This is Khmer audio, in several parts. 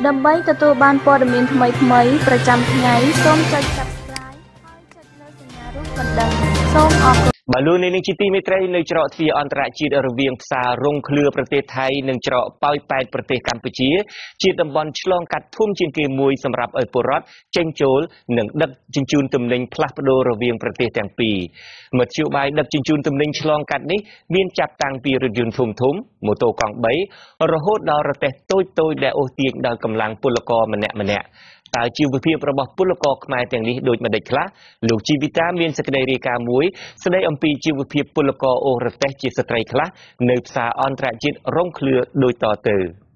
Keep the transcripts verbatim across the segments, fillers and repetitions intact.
ដើម្បីទទួលបានព័ត៌មានថ្មីៗប្រចាំថ្ងៃសូមចុច Subscribe ហើយចុចលើសញ្ញារូបកណ្ដឹងសូមអរគុណបលូននេះជាទីមេត្រីនៅច្រកទ្វារអន្តរជាតិរវាងផ្សាររងឃ្លឿប្រទេសថៃនិងច្រកប៉ោយប៉ែតប្រទេសកម្ពុជាជាតំបន់ឆ្លងកាត់ធំជាងគេមួយសម្រាប់ឲ្យពលរដ្ឋចេញចូលនិងដឹកជញ្ជូនទំនិញផ្លាស់ប្ដូររវាងប្រទេសទាំងពីរមធ្យោបាយដឹកជញ្ជូនទំនិញឆ្លងកាត់នេះមានចាប់តាំងពីរថយន្តធំធំម៉ូតូកង់បីរហូតដល់រទេះតូចតូចដែលអូសទាញដោយកម្លាំងពលករម្នាក់ម្នាក់តើជីវភាពរបស់ពលករខ្មែរទាំងនេះដូចម្ដេចខ្លះលោកជីវិតាមានសេចក្តីរាយការណ៍មួយស្ដីអំពីជីវភាពពលករអូរទេសជាស្ត្រីខ្លះនៅផ្សារអន្តរជាតិរងឃ្លឿដូចតទៅ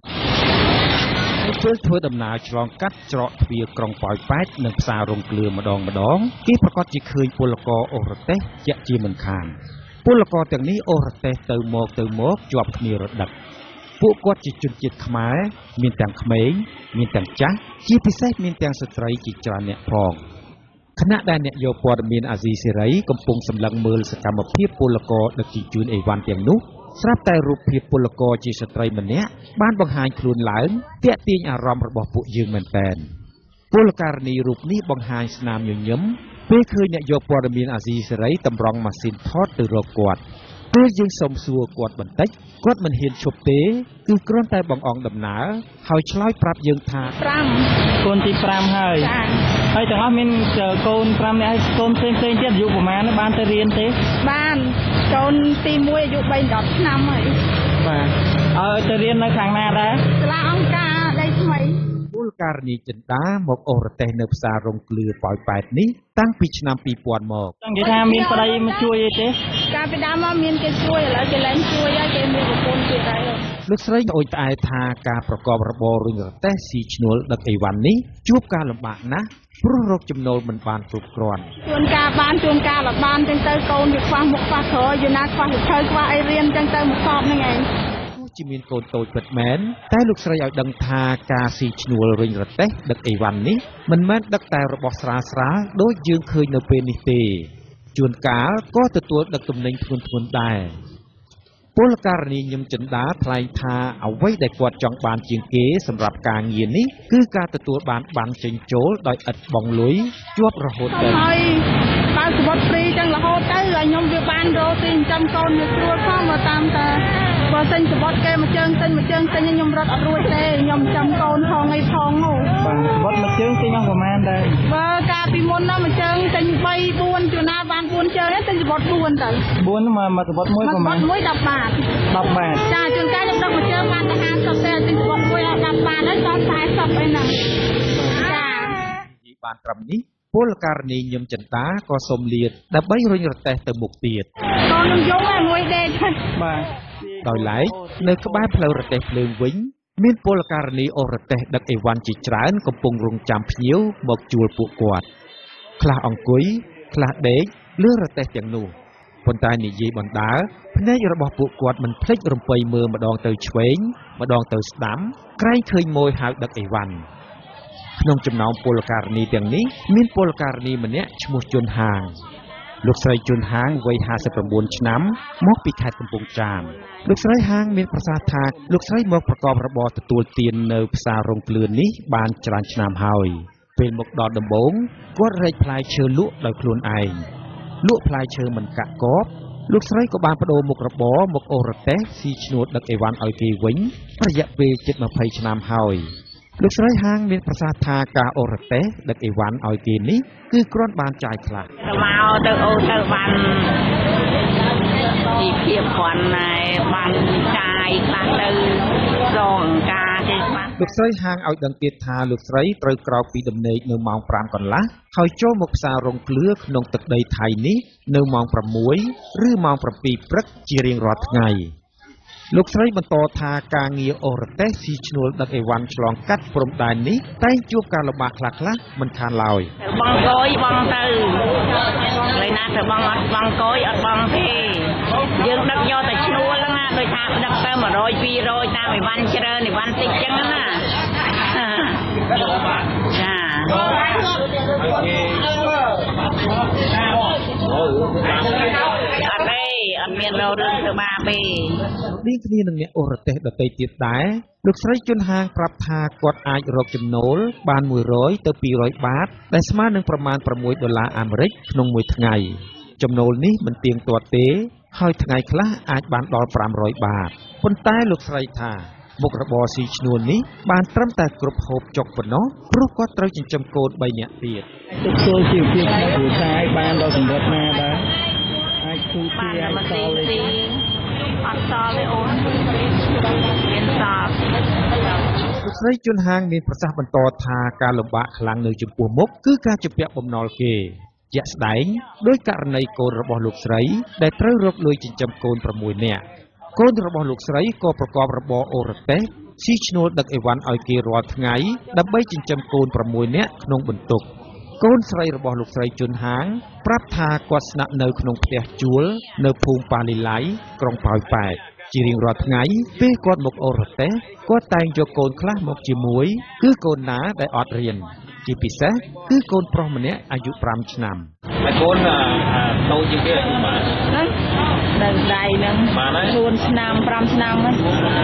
ពេលធ្វើដំណើរឆ្លងកាត់ច្រកទ្វារក្រុងប៉ោយប៉ែតនិងផ្សាររងឃ្លឿម្ដងម្ដងគេប្រកាសជាឃើញពលករអូរទេសជាក់ជាមិនខានពលករទាំងនេះអូរទេសទៅមកទៅមកជាប់គ្នារដឹកពួកគាត់ជាជនជាតិខ្មែរមានទាំងក្មេងមានទាំងចាស់ជាពិសេសមានទាំងស្ត្រីជាច្រើនអ្នកផងខណៈដែលអ្នកយកព័ត៌មានអាស៊ីសេរីកំពុងសម្លឹងមើលសកម្មភាពពលករដឹកជញ្ជូនអីវ៉ាន់ទាំងនោះស្រាប់តែរូបភាពពលករជាស្ត្រីម្នាក់បានបង្ហាញខ្លួនឡើងទាក់ទាញអារម្មណ៍របស់ពួកយើងមែនទែនពលករនីរូបនេះបង្ហាញស្នាមញញឹមពេលឃើញអ្នកយកព័ត៌មានអាស៊ីសេរីតម្រង់ម៉ាស៊ីនថតទៅរកគាត់ពេលយើងសុំសួរគាត់បន្តិចគាត់មិនហ៊ានឈប់ទេគឺគ្រាន់តែបង្អង់ដំណើរហើយឆ្លើយប្រាប់យើងថាប្រាំកូនទីប្រាំហើយហើយទាំងអស់មានកូនប្រាំនាក់ហើយកូនផ្សេងផ្សេងទៀតអាយុប្រហែលបានទៅរៀនទេបានកូនទីមួយអាយុបីដប់ឆ្នាំហើយបាទឲ្យទៅរៀននៅខាងណាដែរសាលាអង្គការដីថ្មីពលករនីចិន្តាមកអូរទេសនៅផ្សាររងឃ្លឿប៉ោយប៉ែតនេះតាំងពីឆ្នាំពីរពាន់មកចង់និយាយថាមានប្តីមកជួយអីទេកាលពីដើមមកមានគេជួយឥឡូវគេលែងជួយហើយគេមានប្រពន្ធទៀតហើយលោកស្រីអូនត្អែថាការប្រកបរបររុញរទេះស៊ីឈ្នួលដឹកអីវ៉ាន់នេះជួបការលំបាកណាស់ព្រោះរកចំណូលមិនបានគ្រប់គ្រាន់ជួនកាលបានជួនកាលអត់បានចឹងទៅកូនវាខ្វះមុខខ្វះក្រោយយូរណាខ្វះវិថីខ្វះអីរៀនចឹងទៅមកសອບហ្នឹងឯងជាមានកូនតូចពិតមែនតែលោកស្រីឲ្យដឹងថាការស៊ីឈ្នួលរុញរទេះដឹកអីវ៉ាន់នេះមិនមែនដឹកតែរបស់ស្រាលស្រាលដូចយើងឃើញនៅពេលនេះទេជួនកាលក៏ទទួលដឹកទំនិញធ្ងន់ធ្ងរដែរពលករនីញឹមចិន្តាថ្លែងថាអ្វីដែលគាត់ចង់បានជាងគេសម្រាប់ការងារនេះគឺការទទួលបានបានចេញចូលដោយឥតបង់លុយជាប់រហូតដល់ហើយបើសវត្តហ្វ្រីចឹងរហូតទៅឲ្យខ្ញុំវាបានរកទីចិញ្ចឹមកូនវាស្រួលផងមកតាមតាបើទិញសវត្តគេមួយជើងទិញមួយជើងទិញខ្ញុំរត់អត់រួចទេខ្ញុំចាំកូនផងអីផងនោះបាទសវត្តមួយជើងទិញអស់ប្រហែលដែរបើកាលពីមុនណាមួយជើងទិញបី បួនជួនណាបានបួនជើងទិញសវត្តបួនទៅបួនមកមកសវត្តមួយប្រហែលមួយដប់បាតដប់បាតចាជួនកាលខ្ញុំដឹកមួយជើងបានតែហាមសិបទេទិញសវត្តមួយអត់ដប់បាតហើយដល់ខ្សែសិបអីហ្នឹងចានិយាយបានត្រឹមនេះពលករនីញឹមចិន្តាក៏សូមលាតដើម្បីរុញរទេះទៅមុខទៀតកូននឹងយំហើយមួយដេកបាទដោយឡែកនៅក្បែរផ្លូវរទេះភ្លើងវិញមានពលករនីអូរទេះដឹកអីវ៉ាន់ជាច្រើនកំពុងរង់ចាំភ្ញៀវមកជួលពួកគាត់ខ្លះអង្គុយខ្លះដេកលើរទេះទាំងនោះប៉ុន្តែនិយាយបណ្ដើរភ្នែករបស់ពួកគាត់មិនភ្លេចរំពៃមើលម្ដងទៅឆ្វេងម្ដងទៅស្ដាំក្រែងឃើញម៉ួយហៅដឹកអីវ៉ាន់ក្នុងចំណោមពលករនីទាំងនេះមានពលករនីម្នាក់ឈ្មោះជុនហាងលោកស្រីជុនហាងវ័យហាសិប៩ឆ្នាំមកពីខេត្តកំពង់ចាមលោកស្រីហាងមានប្រសាសន៍ថាលោកស្រីមកប្រកបរបរទទួលទាននៅផ្សាររងឃ្លឿនេះបានច្រើនឆ្នាំហើយពេលមកដល់ដំបូងគាត់រែកផ្លែឈើលក់ដោយខ្លួនឯងលក់ផ្លែឈើមិនកាក់កបលោកស្រីក៏បានបដូរមុខរបរមកអូរទេះស៊ីឈ្នួលដឹកអីវ៉ាន់ឲ្យគេវិញរយៈពេលជិតម្ភៃឆ្នាំហើយលោកស្រីហាងមានប្រសាសន៍ថាការអូរទេះដឹកអីវ៉ាន់ឲ្យគេនេះគឺគ្រាន់បានចាយខ្លះទៅមកទៅអូទៅបានជីវភាពគ្រាន់តែបានចាយខ្លះទៅរងការទេបាទលោកស្រីហាងឲ្យដឹងទៀតថាលោកស្រីត្រូវក្រោកពីដំណេកនៅម៉ោងប្រាំកន្លះហើយចូលមកផ្សាររងឃ្លឿក្នុងទឹកដីថៃនេះនៅម៉ោងប្រាំមួយឬម៉ោងប្រាំពីរព្រឹកជារៀងរាល់ថ្ងៃលោកស្រីបន្តថាការងារអូរទេះស៊ីឈ្នួលដឹកអីវ៉ាន់ឆ្លងកាត់ព្រំដែននេះតែងជួបការលំបាកខ្លះៗមិនខានឡើយបងកយបងទៅលេណាទៅបងអត់បងកយអត់បងទេយើងដឹកយកតែឈ្នួលហ្នឹងណាដោយថាដឹកទៅមួយរយពីររយតាមអីវ៉ាន់ច្រើនអីវ៉ាន់តិចចឹងណាចាអត់ទេអអត់មានលោរឿងធ្វើបាបទេនេះគ្នានឹងអ្នកអរទេសដតីទៀតដែរលោកស្រីជុនហាងប្រាប់ថាគាត់អាចរកចំណូលបានមួយរយទៅពីររយបាតដែលស្មើនឹងប្រមាណប្រាំមួយដុល្លារអាមេរិកក្នុងមួយថ្ងៃចំណូលនេះមិនទៀងទាត់ទេហើយថ្ងៃខ្លះអាចបានដល់ប្រាំរយបាតប៉ុន្តែលោកស្រីថាមុខរបរស៊ីឈ្នួលនេះបានត្រឹមតែគ្រប់ហូបចុកប៉ុណ្ណោះព្រោះគាត់ត្រូវចិញ្ចឹមកូនបីនាក់ទៀតទទួលជីវភាពក្នុងគ្រួសារបានដល់កម្រិតណាដែរអាចទូទាយសល់ទេអត់សល់ទេអូនមានសល់លោកស្រីជុនហាងមានប្រសាសន៍បន្តថាការលំបាកខ្លាំងនៅចំពោះមុខគឺការជំពាក់បំណុលគេជាក់ស្ដែងដោយករណីកូនរបស់លោកស្រីដែលត្រូវរកលុយចិញ្ចឹមកូនប្រាំមួយនាក់កូនរបស់លោកស្រីក៏ប្រកបរបរអូរ៉ាតេសស៊ីឈ្នួលដឹកអីវ៉ាន់ឲ្យគេរាល់ថ្ងៃដើម្បីចិញ្ចឹមកូនប្រាំមួយនាក់ក្នុងបន្ទុកកូនស្រីរបស់លោកស្រីជុនហាងប្រាប់ថាគាត់ស្នាក់នៅក្នុងផ្ទះជួលនៅភូមិប៉ាលីឡៃក្រុងប៉ោយប៉ែតជារៀងរាល់ថ្ងៃពេលគាត់មកអូរ៉ាតេសគាត់តែងយកកូនខ្លះមកជាមួយគឺកូនណាដែលអត់រៀនជាពិសេសគឺកូនប្រុសម្នាក់អាយុប្រាំឆ្នាំហើយកូនតូចជាងគេអាយុប៉ុន្មាននៅដៃហ្នឹងជូនឆ្នាំប្រាំឆ្នាំហ្នឹង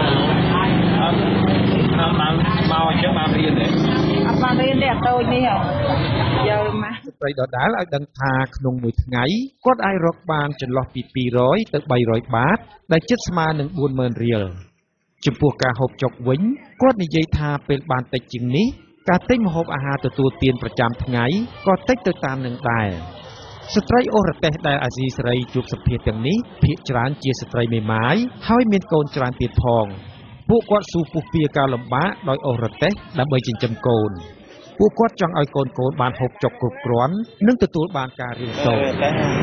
តាមបានមកអញ្ចឹងបានរៀនទេអត់បានរៀនទេអត់តូចនេះយកមកស្ត្រីដដាលឲ្យដឹងថាក្នុងមួយថ្ងៃគាត់អាចរកបានចន្លោះពីពីរយទៅបីរយបាតដែលជិតស្មើនឹងបួនម៉ឺនរៀលចំពោះការហូបចុកវិញគាត់និយាយថាពេលបានតិចជាងនេះការទិញម្ហូបអាហារទទួលទានប្រចាំថ្ងៃក៏តិចទៅតាមនឹងដែរស្ត្រីអូរ៉ាតេសដែលអាស៊ីសេរីជួបសម្ភារទាំងនេះភាគច្រើនជាស្ត្រីមេម៉ាយហើយមានកូនច្រើនទៀតផងពួកគាត់ស៊ូពុះពៀការលំបាកដោយអូរ៉ាតេសដើម្បីចិញ្ចឹមកូនពួកគាត់ចង់ឲ្យកូនកូនបានហូបចុកគ្រប់គ្រាន់និងទទួលបានការរៀនសូត្រ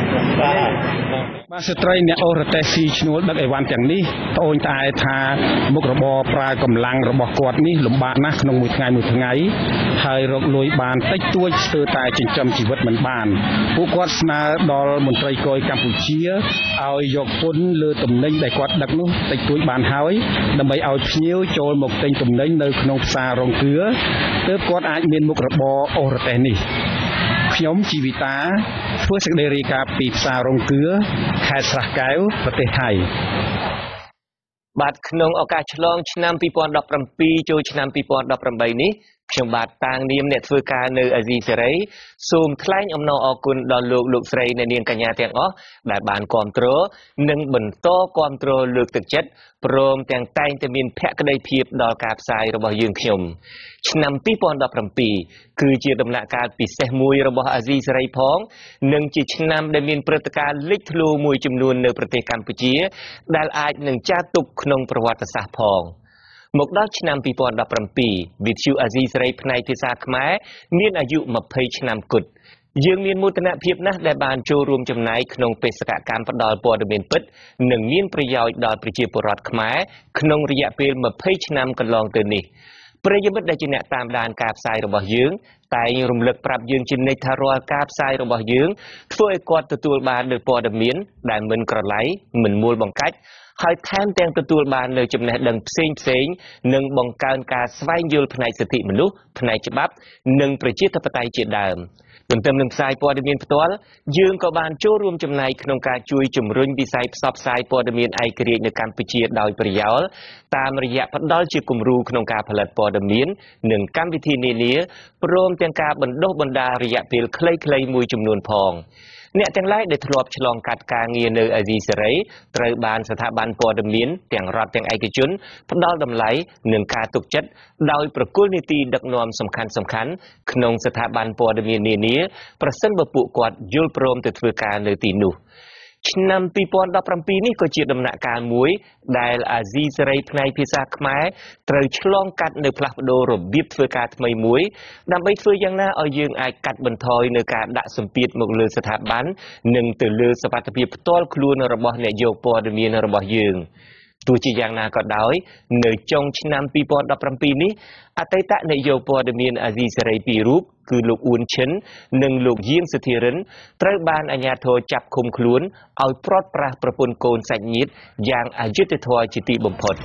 បាទស្ត្រីអ្នកអូរ៉ាតេសស៊ីឈ្នួលដឹកអីវ៉ាន់ទាំងនេះត្អូញត្អែថាមុខរបរប្រើកម្លាំងរបស់គាត់នេះលំបាកណាស់ក្នុងមួយថ្ងៃមួយថ្ងៃហើយរកលុយបានតិចតួចស្ទើរតែចិញ្ចឹមជីវិតមិនបានពួកគាត់ស្នើដល់មន្ត្រីគយកម្ពុជាឲ្យយកពន្ធលើទំនិញដែលគាត់ដឹកនោះតិចតួចបានហើយដើម្បីឲ្យភ្ញៀវចូលមកទិញទំនិញនៅក្នុងផ្សាររងគ្រឿទើបគាត់អាចមានមុខរបរអូរ៉ាតេសនេះខ្ញុំជីវិតាធ្វើសេចក្តីរាយការណ៍ពីផ្សាររងគ្រឿខេត្តស្រះកែវប្រទេសថៃបាទក្នុងឱកាសឆ្លងឆ្នាំពីរពាន់ដប់ប្រាំពីរចូលឆ្នាំពីរពាន់ដប់ប្រាំបីនេះខ្ញុំបាទតាងនាមអ្នកធ្វើការនៅអាស៊ីសេរីសូមថ្លែងអំណរអគុណដល់លោកលោកស្រីអ្នកនាងកញ្ញាទាំងអស់ដែលបានគាំទ្រនិងបន្តគាំទ្រលើកទឹកចិត្តព្រមទាំងតែងតែមានភក្ដីភាពដល់ការផ្សាយរបស់យើងខ្ញុំឆ្នាំពីរពាន់ដប់ប្រាំពីរគឺជាដំណាក់កាលពិសេសមួយរបស់អាស៊ីសេរីផងនិងជាឆ្នាំដែលមានព្រឹត្តិការណ៍លេចធ្លោមួយចំនួននៅប្រទេសកម្ពុជាដែលអាចនឹងចាត់ទុកក្នុងប្រវត្តិសាស្ត្រផងមកដល់ឆ្នាំពីរពាន់ដប់ប្រាំពីរវិទ្យុអាស៊ីសេរីផ្នែកភាសាខ្មែរមានអាយុម្ភៃឆ្នាំគត់យើងមានមោទនភាពណាស់ដែលបានចូលរួមចំណែកក្នុងបេសកកម្មផ្តល់ព័ត៌មានពិតនិងមានប្រយោជន៍ដល់ប្រជាពលរដ្ឋខ្មែរក្នុងរយៈពេលម្ភៃឆ្នាំកន្លងទៅនេះប្រិយមិត្តដែលជាអ្នកតាមដានការផ្សាយរបស់យើងតែងរំលឹកប្រាប់យើងជានិច្ចថារាល់ការផ្សាយរបស់យើងធ្វើឲ្យគាត់ទទួលបាននូវព័ត៌មានដែលមិនក្រឡៃមិនមួលបង្កាច់ហើយថែមទាំងទទួលបាននូវចំណេះដឹងផ្សេងផ្សេងនិងបង្កើនការស្វែងយល់ផ្នែកសិទ្ធិមនុស្សផ្នែកច្បាប់និងប្រជាធិបតេយ្យជាដើមទន្ទឹមនឹងផ្សាយព័ត៌មានផ្ទាល់យើងក៏បានចូលរួមចំណែកក្នុងការជួយជំរុញវិស័យផ្សព្វផ្សាយព័ត៌មានឯករាជ្យនៅកម្ពុជាដោយប្រយោលតាមរយៈផ្ដល់ជាគំរូក្នុងការផលិតព័ត៌មាននិងកម្មវិធីនានាព្រមទាំងការបណ្ដុះបណ្ដាលរយៈពេលខ្លីៗមួយចំនួនផងអ្នកទាំងឡាយដែលធ្លាប់ឆ្លងកាត់ការងារនៅអាស៊ីសេរីត្រូវបានស្ថាប័នព័ត៌មានទាំងរដ្ឋទាំងឯកជនផ្ដល់តម្លៃនិងការទុកចិត្តដោយប្រគល់នីតិដឹកនាំសំខាន់សំខាន់ក្នុងស្ថាប័នព័ត៌មាននានាប្រសិនបើពួកគាត់យល់ព្រមទៅធ្វើការនៅទីនោះឆ្នាំពីរពាន់ដប់ប្រាំពីរនេះក៏ជាដំណាក់កាលមួយដែលអាស៊ីសេរីផ្នែកភាសាខ្មែរត្រូវឆ្លងកាត់នៅផ្លាស់ប្ដូររបៀបធ្វើការថ្មីមួយដើម្បីធ្វើយ៉ាងណាឲ្យយើងអាចកាត់បន្ថយនៅការដាក់សម្ពាធមកលើស្ថាប័ននិងទៅលើសុវត្ថិភាពផ្ទាល់ខ្លួនរបស់អ្នកយកព័ត៌មានរបស់យើងទោះជាយ៉ាងណាក៏ដោយនៅចុងឆ្នាំពីរពាន់ដប់ប្រាំពីរនេះអតីតនាយកព័ត៌មានអាស៊ីសេរីពីររូបគឺលោកអ៊ួនឈិននិងលោកយាងសធិរិនត្រូវបានអាជ្ញាធរចាប់ឃុំខ្លួនឲ្យព្រាត់ប្រាសប្រពន្ធកូនសាច់ញាតិយ៉ាងអយុត្តិធម៌ជាទីបំផុត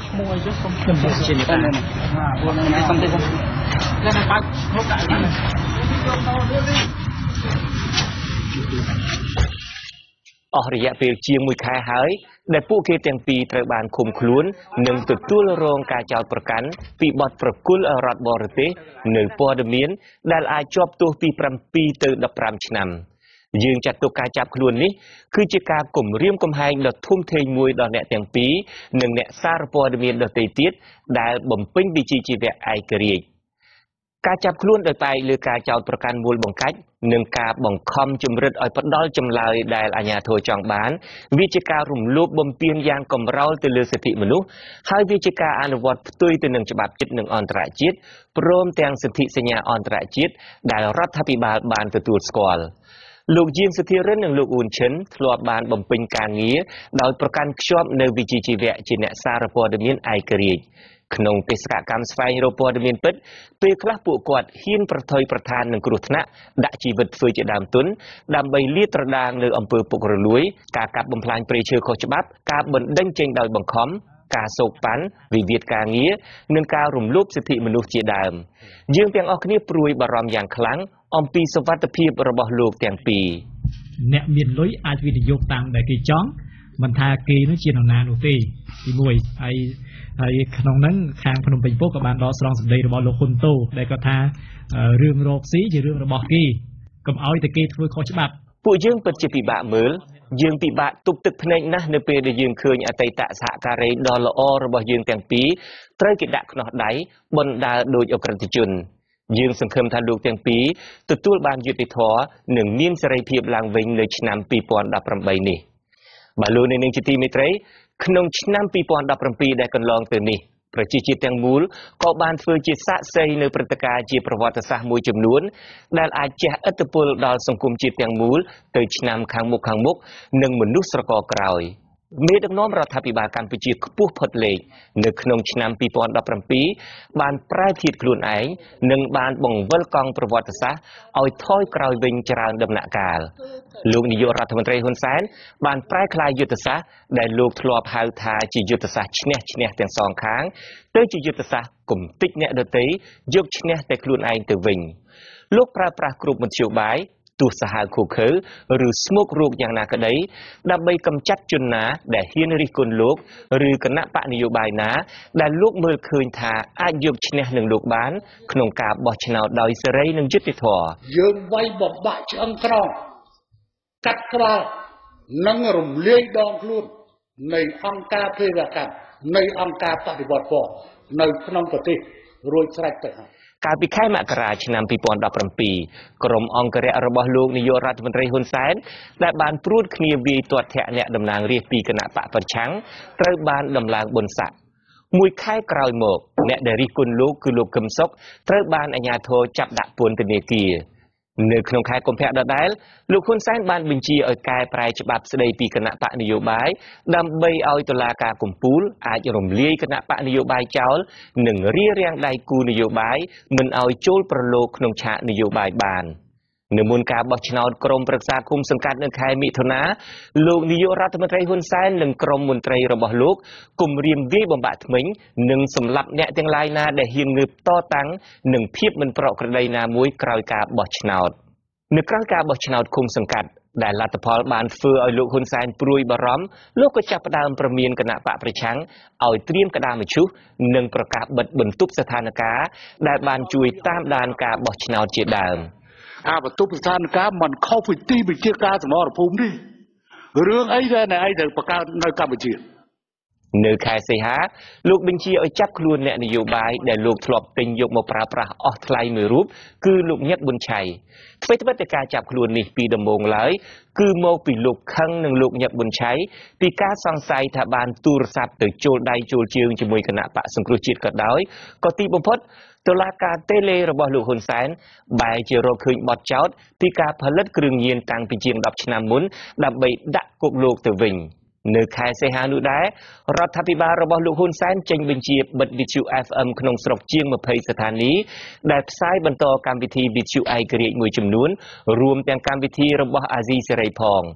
អស់រយៈពេលជាងមួយខែហើយដែលពួកគេទាំងពីរត្រូវបានឃុំខ្លួននិងទទួលរងការចោទប្រកាន់ពីបទប្រគល់ឲ្យរដ្ឋបរទេសនៅព័ត៌មានដែលអាចជាប់ទោសពីប្រាំពីរទៅដប់ប្រាំឆ្នាំយើងចាត់ទុកការចាប់ខ្លួននេះគឺជាការគំរាមកំហែងដ៏ធំធេងមួយដល់អ្នកទាំងពីរនិងអ្នកសារព័ត៌មានដទៃទៀតដែលបំពេញវិជ្ជាជីវៈឯករាជ្យការចាប់ខ្លួនដោយផ្អែកលើការចោទប្រកាន់មូលបង្កាច់និងការបង្ខំជំរិតឲ្យផ្ដាល់ចម្លើយដែលអាជ្ញាធរចង់បានវាជាការរំលោភបំពានយ៉ាងកំរោលទៅលើសិទ្ធិមនុស្សហើយវាជាការអនុវត្តផ្ទុយទៅនឹងច្បាប់ជាតិនិងអន្តរជាតិព្រមទាំងសន្ធិសញ្ញាអន្តរជាតិដែលរដ្ឋាភិបាលបានទទួលស្គាល់លោកយាមសុធារិននិងលោកអ៊ូនឈិនធ្លាប់បានបំពេញការងារដោយប្រកាន់ខ្ជាប់នៅវិជ្ជាជីវៈជាអ្នកសារព័ត៌មានឯករាជ្យក្នុងបេសកកម្មស្វែងរកព័ត៌មានពិតពេលខ្លះពួកគាត់ហ៊ានប្រថុយប្រថាននឹងគ្រោះថ្នាក់ដាក់ជីវិតធ្វើជាដើមទុនដើម្បីលាតត្រដាងលើអំពើពុករលួយការកាប់បំផ្លាញព្រៃឈើខុសច្បាប់ការបណ្តេញចេញដោយបង្ខំការសោកប៉ាន់វិវាទការងារនិងការរំលោភសិទ្ធិមនុស្សជាដើមយើងទាំងអស់គ្នាព្រួយបារម្ភយ៉ាងខ្លាំងអំពីសុវត្ថិភាពរបស់លោកទាំងពីរអ្នកមានលុយអាចវិនិយោគតាមដែលគេចង់មិនថាគេនោះជានរណានោះទេទីមួយហើយហើយក្នុងហ្នឹងខាងភ្នំពេញពោក៏បានដកស្រង់សម្ដីរបស់លោកហ៊ុនតូដែលគាត់ថារឿងរកស៊ីជារឿងរបស់គេកុំឲ្យតែគេធ្វើខុសច្បាប់ពួកយើងពិតជាពិបាកមើលយើងពិបាកទប់ទឹកភ្នែកណាស់នៅពេលដែលយើងឃើញអតីតសហការីដ៏ល្អរបស់យើងទាំងពីរត្រូវគេដាក់ខ្នោះដៃបណ្ដាលដោយអក្រិតជនយើងសង្ឃឹមថាលោកទាំងពីរទទួលបានយុត្តិធម៌និងមានសេរីភាពឡើងវិញនៅឆ្នាំពីរពាន់ដប់ប្រាំបីនេះបាទលោកនាងជាទីមេត្រីក្នុងឆ្នាំពីរពាន់ដប់ប្រាំពីរដែលកន្លងទៅនេះប្រជាជាតិទាំងមូលក៏បានធ្វើជាសាក្សីនៅព្រឹត្តិការណ៍ជាប្រវត្តិសាស្ត្រមួយចំនួនដែលអាចជះឥទ្ធិពលដល់សង្គមជាតិទាំងមូលទៅឆ្នាំខាងមុខខាងមុខនិងមនុស្សស្រកក្រោយមេដឹកនាំរដ្ឋាភិបាលកម្ពុជាខ្ពស់ផុតលេខនៅក្នុងឆ្នាំពីរពាន់ដប់ប្រាំពីរបានប្រែធៀបខ្លួនឯងនិងបានបង្វិលកង់ប្រវត្តិសាស្ត្រឲ្យថយក្រោយវិញច្រើនដំណាក់កាលលោកនាយករដ្ឋមន្ត្រីហ៊ុនសែនបានប្រែក្លាយយុទ្ធសាស្ត្រដែលលោកធ្លាប់ហៅថាជាយុទ្ធសាស្ត្រឈ្នះឈ្នះទាំងសងខាងទៅជាយុទ្ធសាស្ត្រគំតិចអ្នកដទៃយកឈ្នះតែខ្លួនឯងទៅវិញលោកប្រើប្រាស់គ្រប់មធ្យោបាយទោះសាហាវឃោឃៅឬស្មុគរោគយ៉ាងណាក្តីដើម្បីកម្ចាត់ជនណាដែលហ៊ានរិះគន់លោកឬគណៈបកនយោបាយណាដែលលោកមើលឃើញថាអាចយកឈ្នះនឹងលោកបានក្នុងការបោះឆ្នោតដោយសេរីនិងយុត្តិធម៌យើងវាយបំបាក់ឆ្អឹងក្រងកាត់ក្បាលនិងរំលាយដងខ្លួននៃអង្គការភេរវកម្មនៃអង្គការបដិវត្តពណ៌នៅក្នុងប្រទេសរួចស្រេចទៅហើយកាលពីខែមករាឆ្នាំពីរពាន់ដប់ប្រាំពីរក្រុមអង្គរៈរបស់លោកនាយករដ្ឋមន្ត្រីហ៊ុនសែនដែលបានព្រួតគ្នាវាយទាត់ធាក់អ្នកតំណាងរាស្ត្រពីគណៈបកប្រឆាំងត្រូវបានដំឡើងបុណ្យស័ក្តិមួយខែក្រោយមកអ្នកដែលរិះគន់លោកគឺលោកកឹមសុខត្រូវបានអាជ្ញាធរចាប់ដាក់ពន្ធនាគារនៅក្នុងខែកុម្ភៈដដែលលោកហ៊ុនសែនបានបញ្ជាឲ្យកែប្រែច្បាប់ស្តីពីគណៈបកនយោបាយដើម្បីឲ្យតុលាការកំពូលអាចរំលាយគណៈបកនយោបាយចោលនិងរារាំងដៃគូនយោបាយមិនឲ្យចូលប្រឡូកក្នុងឆាកនយោបាយបាននៅមុនការបោះឆ្នោតក្រុមប្រឹក្សាគុំសង្កាត់នៅខែមិថុនាលោកនាយករដ្ឋមន្ត្រីហ៊ុនសែននិងក្រុមមន្ត្រីរបស់លោកគំរាមវាយបំបាក់ធ្មេញនិងសម្លាប់អ្នកទាំងឡាយណាដែលហ៊ានងើបតតាំងនឹងភាពមិនប្រក្រតីណាមួយក្រោយការបោះឆ្នោតនៅក្រៅការបោះឆ្នោតឃុំសង្កាត់ដែលលទ្ធផលបានធ្វើឲ្យលោកហ៊ុនសែនព្រួយបារម្ភលោកក៏ចាប់ផ្ដើមប្រមានគណៈបកប្រឆាំងឲ្យត្រៀមក្តារមឈូសនិងប្រកាសបិទបន្ទប់ស្ថានភាពដែលបានជួយតាមដានការបោះឆ្នោតជាដើមអាបន្ទប់ស្ថានភាពមិនខុសពីទីបញ្ជាការសមរភូមិនេះរឿងអីដែលឯងត្រូវបង្កើតនៅកម្ពុជានៅខែសីហាលោកបញ្ជាឲ្យចាប់ខ្លួនអ្នកនយោបាយដែលលោកធ្លាប់ទិញយកមកប្រើប្រាស់អស់ថ្លៃមួយរូបគឺលោកញឹកប៊ុនឆៃអ្វីត្បិតតែការចាប់ខ្លួននេះពីដំបូងឡើយគឺមកពីលោកខឹងនិងលោកញឹកប៊ុនឆៃពីការសង្ស័យថាបានទូរស័ព្ទទៅចូលដៃចូលជើងជាមួយគណៈបកសង្គ្រោះជាតិក៏ដោយក៏ទីបំផុតតុលាការតេឡេរបស់លោកហ៊ុនសែនបែរជារកឃើញបទចោទពីការផលិតគ្រឿងញៀនតាំងពីជាងដប់ឆ្នាំមុនដើម្បីដាក់គុកលោកទៅវិញនៅខែសីហានោះដែររដ្ឋាភិបាលរបស់លោកហ៊ុនសែនចេញបញ្ជាបិទវិទ្យុ เอฟ เอ็ม ក្នុងស្រុកជាងម្ភៃស្ថានីយ៍ដែលផ្សាយបន្តកម្មវិធីវិទ្យុឯករាជ្យមួយចំនួនរួមទាំងកម្មវិធីរបស់អាស៊ីសេរីផង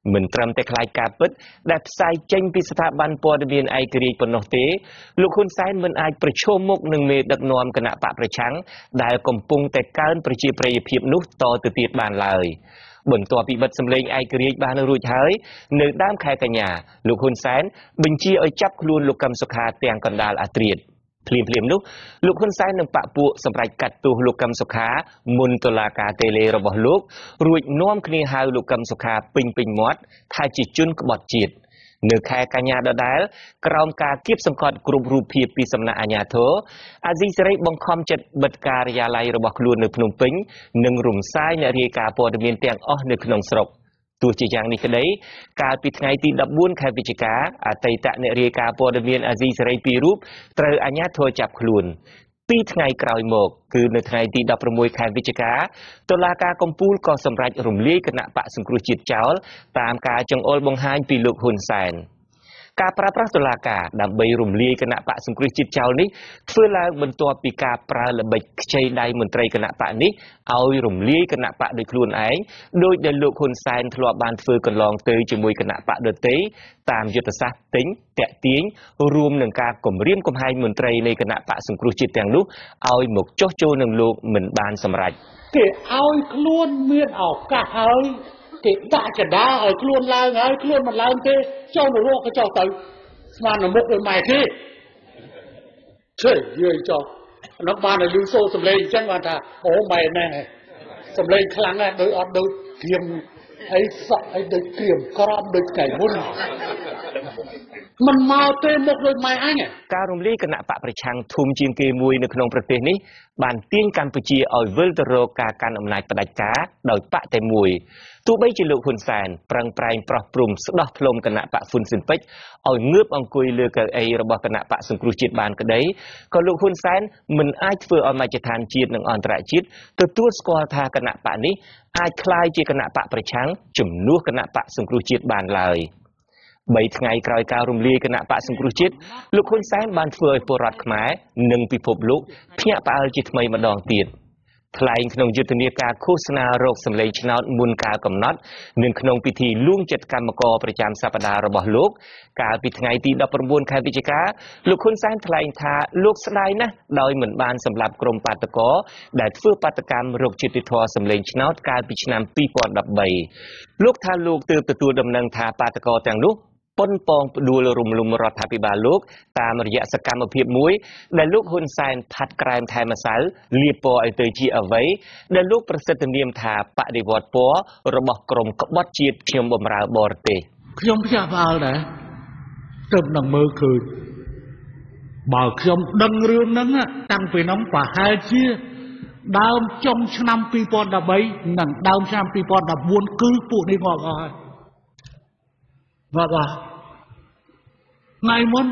មិនត្រឹមតែខ្លាចការពិតដែលផ្សាយចេញពីស្ថាប័នព័ត៌មានឯករាជ្យប៉ុណ្ណោះទេលោកហ៊ុនសែនមិនអាចប្រឈមមុខនឹងមេដឹកនាំគណៈបកប្រឆាំងដែលកំពុងតែកើនប្រជាប្រិយភាពនោះតទៅទៀតបានឡើយបន្ទាប់ពីបិទសម្លេងឯករាជ្យបានរួចហើយនៅដើមខែកញ្ញាលោកហ៊ុនសែនបញ្ជាឲ្យចាប់ខ្លួនលោកកឹមសុខាទាំងកណ្ដាលអាត្រៀតភ្លាមភ្លាមនោះលោកហ៊ុនសែននឹងបកពួកសម្រាប់កាត់ទោសលោកកឹមសុខាមុនតុលាការតេឡេរបស់លោករួចនាំគ្នាហៅលោកកឹមសុខាពេញពេញមាត់ថាជាជនក្បត់ជាតិនៅខែកញ្ញាដដែលក្រោមការគៀបសង្កត់គ្រប់រូបភាពពីសំណាក់អាជ្ញាធរអាស៊ីសេរីបង្ខំចិត្តបិទការិយាល័យរបស់ខ្លួននៅភ្នំពេញនិងរំសាយអ្នករាយការណ៍ព័ត៌មានទាំងអស់នៅក្នុងស្រុកទោះជាយ៉ាងនេះក្តីកាលពីថ្ងៃទីដប់បួនខែវិច្ឆិកាអតីតអ្នករាយការណ៍ព័ត៌មានអាស៊ីសេរីពីររូបត្រូវអាជ្ញាធរចាប់ខ្លួនពីថ្ងៃក្រោយមកគឺនៅថ្ងៃទីដប់ប្រាំមួយខែវិច្ឆិកាតុលាការកំពូលក៏សម្រេចរំលាយគណៈបកសង្គ្រោះជាតិចោលតាមការចង្អុលបង្ហាញពីលោកហ៊ុនសែនការប្រើប្រាស់តុលាការដើម្បីរំលាយគណៈបកសង្គ្រោះជាតិចោលនេះធ្វើឡើងបន្ទាប់ពីការប្រើល្បិចខ្ចីដៃមន្ត្រីគណៈបកនេះឲ្យរំលាយគណៈបកដោយខ្លួនឯងដោយដែលលោកហ៊ុនសែនធ្លាប់បានធ្វើកន្លងទៅជាមួយគណៈបកដទៃតាមយុទ្ធសាស្ត្រទិញតាក់ទាញរួមនឹងការគំរាមកំហែងមន្ត្រីនៃគណៈបកសង្គ្រោះជាតិទាំងនោះឲ្យមកចុះចូលនឹងលោកមិនបានសម្រេចគេឲ្យខ្លួនមានឱកាសហើយគេដាក់ចដាឲ្យខ្លួនឡើងហើយខ្លួនមិនឡើងទេចូលនរកក៏ចុះទៅស្មានមុខដោយម៉ែគេជឿយល់ចុះនោះបានឲ្យលឺសូរសំឡេងអញ្ចឹងបានថាអូម៉ែណែសំឡេងខ្លាំងណាស់ដោយអត់ដូចធៀមអីសក់អីដូចធៀមក្រំដូចថ្ងៃមុនមិនមកទេមុខដូចម៉ែអញការរំលាយគណៈបកប្រឆាំងធំជាងគេមួយនៅក្នុងប្រទេសនេះបានទាញកម្ពុជាឲ្យវិលទៅរកការកាន់អំណាចផ្ដាច់ការដោយបកតែមួយទោះបីជាលោកហ៊ុនសែនប្រឹងប្រែងប្រោះព្រំស្ដោះផ្លុំគណៈបកហ៊ុនស៊ិនពេជ្រឲ្យងើបអង្គុយលើកៅអីរបស់គណៈបកសង្គ្រោះជាតិបានក្តីក៏លោកហ៊ុនសែនមិនអាចធ្វើឲ្យមជ្ឈដ្ឋានជាតិនិងអន្តរជាតិទទួលស្គាល់ថាគណៈបកនេះអាចក្លាយជាគណៈបកប្រឆាំងជំនួសគណៈបកសង្គ្រោះជាតិបានឡើយបីថ្ងៃក្រោយការរំលាយគណៈបកសង្គ្រោះជាតិលោកហ៊ុនសែនបានធ្វើឲ្យពលរដ្ឋខ្មែរនិងពិភពលោកភ្ញាក់ផ្អើលជាថ្មីម្ដងទៀតថ្លែងក្នុងយុទ្ធនាការឃោសនារោគសម្លេងឆ្នោតមុនកាលកំណត់និងក្នុងពិធីលួងចិត្តកម្មករប្រចាំសប្តាហ៍របស់លោកកាលពីថ្ងៃទីដប់ប្រាំបួនខែវិច្ឆិកាលោកហ៊ុនសែនថ្លែងថាលោកស្ដាយណាស់ដោយមិនបានសម្លាប់ក្រុមបាតកោដែលធ្វើបាតកម្មរោគយុត្តិធម៌សម្លេងឆ្នោតកាលពីឆ្នាំពីរពាន់ដប់បីលោកថាលោកទើបទទួលដំណឹងថាបាតកោទាំងនោះប៉ុនប៉ងផ្ដួលរំលំរដ្ឋាភិបាលលោកតាមរយៈសកម្មភាពមួយដែលលោកហ៊ុនសែនផាត់ក្រែមថែមម្សៅលាបពណ៌ឲ្យទៅជាអ្វីដែលលោកប្រសិទ្ធនាមថាបដិវត្តពណ៌របស់ក្រុមក្បត់ជាតិខ្ញុំបម្រើបរទេសខ្ញុំភ្ញាក់ផ្អើលដែរទើបនឹងមើលឃើញបើខ្ញុំដឹងរឿងហ្នឹងតាំងពីនោះប្រហែលជាដើមចុងឆ្នាំពីរពាន់ដប់បីនិងដើមឆ្នាំពីរពាន់ដប់បួនគឺពួកនេះងាប់អស់ហើយងាប់អស់ថ្ងៃមុន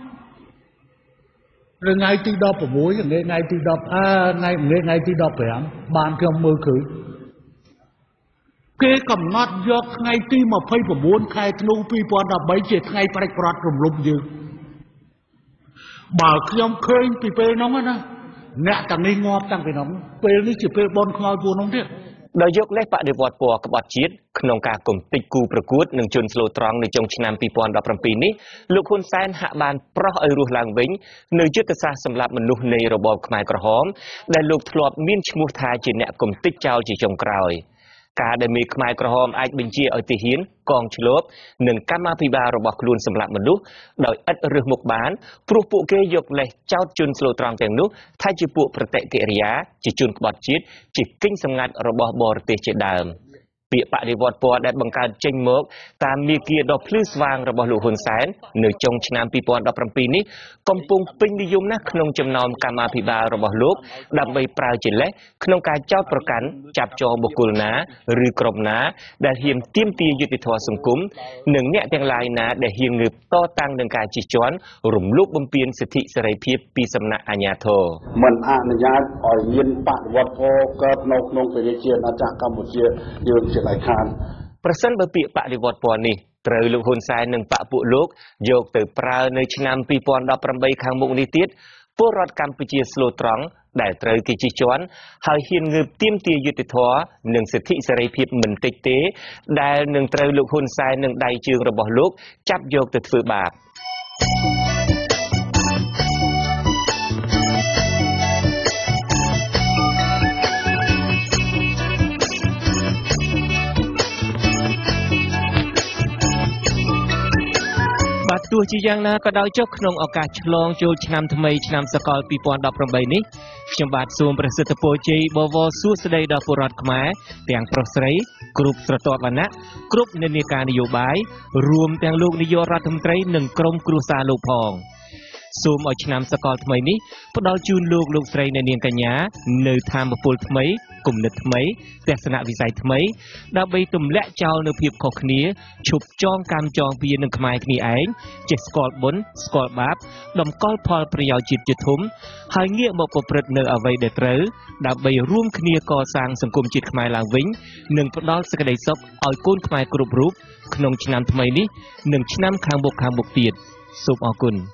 ថ្ងៃទីដប់ប្រាំមួយថ្ងៃទីដប់អឺថ្ងៃថ្ងៃទីដប់ប្រាំបានខ្ញុំមើលឃើញគេកំណត់យកថ្ងៃទីម្ភៃប្រាំបួនខែធ្នូពីរពាន់ដប់បីជាថ្ងៃផ្ដាច់ព្រាត់រំលំយើងបើខ្ញុំឃើញពីពេលនោះណាអ្នកទាំងនេះងាប់តាំងពីនោះពេលនេះជាពេលបនខ្មោចពួកនោះទៀតដោយយកលេសបដិវត្តពណ៌ក្បត់ជាតិក្នុងការគំតិចគូប្រកួតនឹងជន់ស្លូត្រង់នៅចុងឆ្នាំពីរពាន់ដប់ប្រាំពីរនេះលោកហ៊ុនសែនហាក់បានប្រោះឲ្យរស់ឡើងវិញនៅយុទ្ធសាស្ត្រសម្រាប់មនុស្សនៃរបបខ្មែរក្រហមដែលលោកធ្លាប់មានឈ្មោះថាជាអ្នកគំតិចចោលជាចុងក្រោយការដែលមេខ្មែរក្រហមអាចបញ្ជាឲ្យទាហានកងឈ្លបនិងកម្មាភិបាលរបស់ខ្លួនសម្រាប់មនុស្សដោយឥតរើសមុខបានព្រោះពួកគេយកលេសចោទជនស្លូត្រង់ទាំងនោះថាជាពួកប្រតិកិរិយាជាជនក្បត់ជាតិជាគិញសម្ងាត់របស់បរទេសជាដើមពាក្យបដិវត្តពណ៌ដែលបង្កើតចេញមកតាមមាគ៌ាដ៏ភ្លឺស្វាងរបស់លោកហ៊ុនសែននៅចុងឆ្នាំពីរពាន់ដប់ប្រាំពីរនេះកំពុងពេញនិយមណាស់ក្នុងចំណោមកម្មាភិបាលរបស់លោកដើម្បីប្រើជាលេសក្នុងការចោទប្រកាន់ចាប់ចងបុគ្គលណាឬក្រុមណាដែលហ៊ានទាមទារយុត្តិធម៌សង្គមនិងអ្នកទាំងឡាយណាដែលហ៊ានងើបតតាំងនឹងការជិះជាន់រំលោភបំពានសិទ្ធិសេរីភាពពីសំណាក់អាជ្ញាធរមិនអនុញ្ញាតឲ្យមានបដិវត្តពណ៌កើតនៅក្នុងប្រជាជាតិអាចារ្យកម្ពុជាយើងជាឯខានប្រសិនបើពាក្យបដិវត្តពណ៌នេះត្រូវលោកហ៊ុនសែននិងបកពួកលោកយកទៅប្រើនៅឆ្នាំពីរពាន់ដប់ប្រាំបីខាងមុខនេះទៀតពលរដ្ឋកម្ពុជាស្លូត្រង់ដែលត្រូវគេជិះជាន់ហើយហ៊ានងើបទាមទារយុត្តិធម៌និងសិទ្ធិសេរីភាពមិនតិចទេដែលនឹងត្រូវលោកហ៊ុនសែននិងដៃជើងរបស់លោកចាប់យកទៅធ្វើបាបបាទទោះជាយ៉ាងណាក៏ដោយចុះក្នុងឱកាសឆ្លងចូលឆ្នាំថ្មីឆ្នាំសកលពីរពាន់ដប់ប្រាំបីនេះខ្ញុំបាទសូមប្រសិទ្ធពរជ័យបវរសួស្តីដល់ពលរដ្ឋខ្មែរទាំងប្រុសស្រីគ្រប់ស្រទាប់វណ្ណៈគ្រប់និន្នាការនយោបាយរួមទាំងលោកនាយករដ្ឋមន្ត្រីនិងក្រុមគ្រួសារលោកផងសូមឲ្យឆ្នាំសកលថ្មីនេះផ្ដល់ជូនលោកលោកស្រីអ្នកនាងកញ្ញានៅធម៌ពលថ្មីគំនិតថ្មីទស្សនវិស័យថ្មីដើម្បីទម្លាក់ចោលនៅភាពខុសគ្នាឈប់ចងកម្មចងពៀននឹងខ្មែរគ្នាឯងចេះស្គាល់បុណ្យស្គាល់បាបតម្កល់ផលប្រយោជន៍ជាតិជាធំហើយងាកមកប្រព្រឹត្តនៅអ្វីដែលត្រូវដើម្បីរួមគ្នាកសាងសង្គមជាតិខ្មែរឡើងវិញនិងផ្ដល់សេចក្តីសុខឲ្យកូនខ្មែរគ្រប់រូបក្នុងឆ្នាំថ្មីនេះនិងឆ្នាំខាងមុខខាងមុខទៀតសូមអរគុណ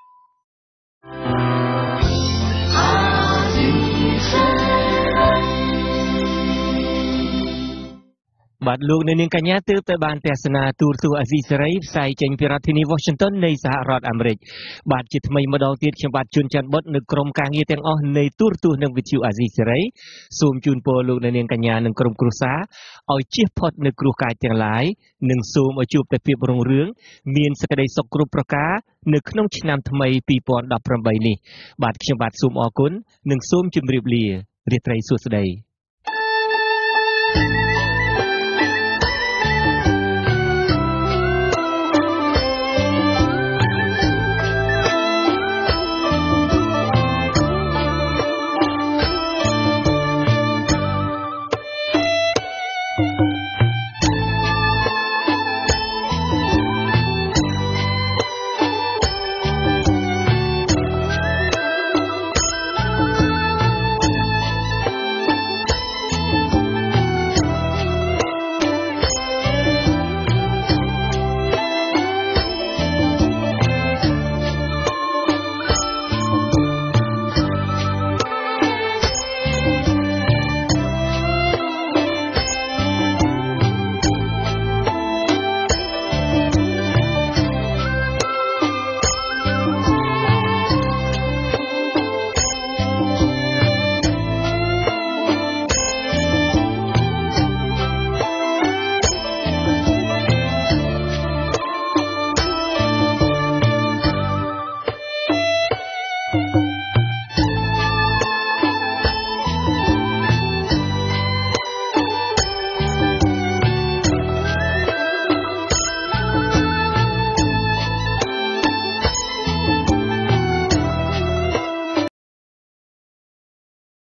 បាទលោកអ្នកនាងកញ្ញាទើបតែបានទស្សនាទូរទស្សន៍អាស៊ីសេរីផ្សាយចេញពីរដ្ឋធានី Washington នៃសហរដ្ឋអាមេរិកបាទជាថ្មីម្ដងទៀតខ្ញុំបាទជួនច័ន្ទបុត្រនៅក្រុមការងារទាំងអស់នៃទូរទស្សន៍និងវិទ្យុអាស៊ីសេរីសូមជូនពរលោកអ្នកនាងកញ្ញានិងក្រុមគ្រួសារឲ្យជៀសផុតនៅគ្រោះកាចទាំងឡាយនិងសូមឲ្យជួបតែភាពរុងរឿងមានសេចក្តីសុខគ្រប់ប្រការនៅក្នុងឆ្នាំថ្មីពីរពាន់ដប់ប្រាំបីនេះបាទខ្ញុំបាទសូមអរគុណនិងសូមជម្រាបលារាត្រីសួស្តី